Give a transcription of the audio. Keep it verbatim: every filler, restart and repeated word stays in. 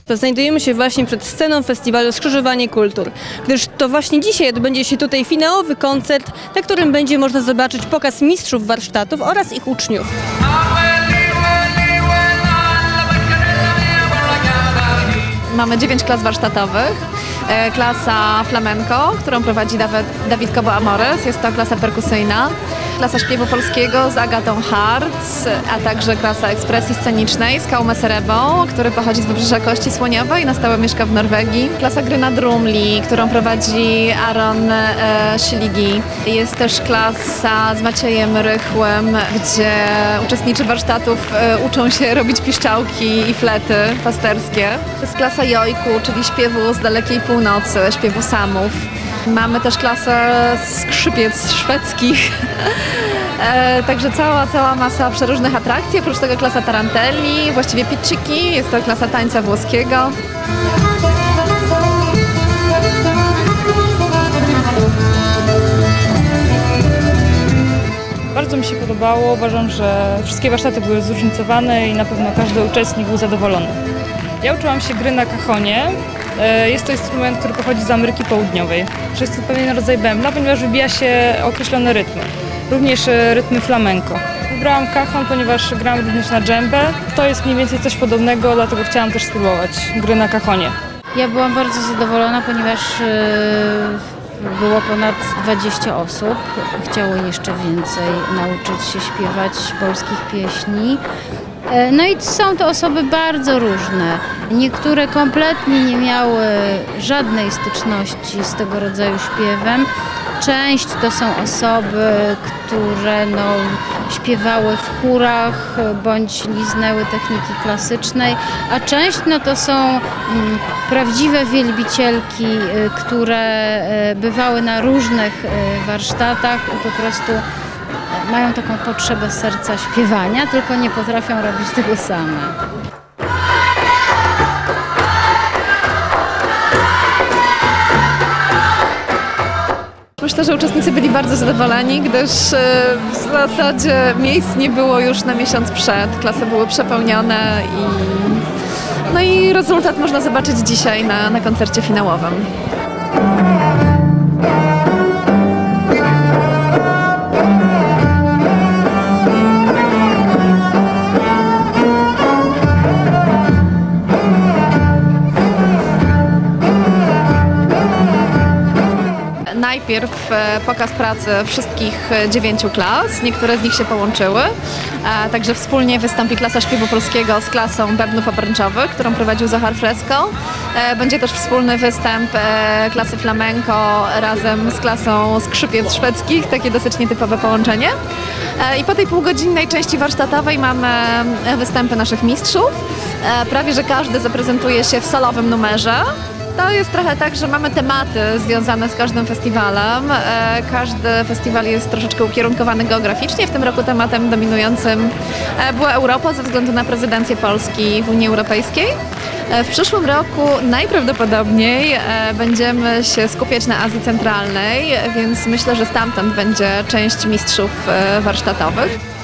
to znajdujemy się właśnie przed sceną festiwalu Skrzyżowanie Kultur, gdyż to właśnie dzisiaj odbędzie się tutaj finałowy koncert, na którym będzie można zobaczyć pokaz mistrzów warsztatów oraz ich uczniów. Mamy dziewięć klas warsztatowych. Klasa flamenco, którą prowadzi Dawid, Dawid Cobo-Amores, jest to klasa perkusyjna. Klasa śpiewu polskiego z Agatą Hartz, a także klasa ekspresji scenicznej z Kaume Serebą, który pochodzi z Wybrzeża Kości Słoniowej, na stałe mieszka w Norwegii. Klasa gry na drumli, którą prowadzi Aaron e, Szyligi. Jest też klasa z Maciejem Rychłem, gdzie uczestnicy warsztatów e, uczą się robić piszczałki i flety pasterskie. To jest klasa jojku, czyli śpiewu z dalekiej północy, śpiewu samów. Mamy też klasę skrzypiec szwedzkich, e, także cała, cała masa przeróżnych atrakcji, oprócz tego klasa tarantelli, właściwie pitchiki, jest to klasa tańca włoskiego. Bardzo mi się podobało, uważam, że wszystkie warsztaty były zróżnicowane i na pewno każdy uczestnik był zadowolony. Ja uczyłam się gry na cajonie. Jest to instrument, który pochodzi z Ameryki Południowej. Jest to pewien rodzaj bębna, ponieważ wybija się określone rytmy, również rytmy flamenco. Wybrałam cajon, ponieważ gram również na dżembę. To jest mniej więcej coś podobnego, dlatego chciałam też spróbować gry na cajonie. Ja byłam bardzo zadowolona, ponieważ było ponad dwadzieścia osób. Chciało jeszcze więcej nauczyć się śpiewać polskich pieśni. No i są to osoby bardzo różne. Niektóre kompletnie nie miały żadnej styczności z tego rodzaju śpiewem. Część to są osoby, które no, śpiewały w chórach bądź liznęły techniki klasycznej, a część no, to są mm, prawdziwe wielbicielki, które bywały na różnych warsztatach i po prostu mają taką potrzebę serca śpiewania, tylko nie potrafią robić tego same. Myślę, że uczestnicy byli bardzo zadowoleni, gdyż w zasadzie miejsc nie było już na miesiąc przed. Klasy były przepełnione i, no i rezultat można zobaczyć dzisiaj na, na koncercie finałowym. Najpierw pokaz pracy wszystkich dziewięciu klas, niektóre z nich się połączyły, także wspólnie wystąpi klasa śpiewu polskiego z klasą bębnów obręczowych, którą prowadził Zohar Fresko. Będzie też wspólny występ klasy flamenco razem z klasą skrzypiec szwedzkich, takie dosyć nietypowe połączenie. I po tej półgodzinnej części warsztatowej mamy występy naszych mistrzów. Prawie że każdy zaprezentuje się w solowym numerze. To jest trochę tak, że mamy tematy związane z każdym festiwalem. Każdy festiwal jest troszeczkę ukierunkowany geograficznie. W tym roku tematem dominującym była Europa ze względu na prezydencję Polski w Unii Europejskiej. W przyszłym roku najprawdopodobniej będziemy się skupiać na Azji Centralnej, więc myślę, że stamtąd będzie część mistrzów warsztatowych.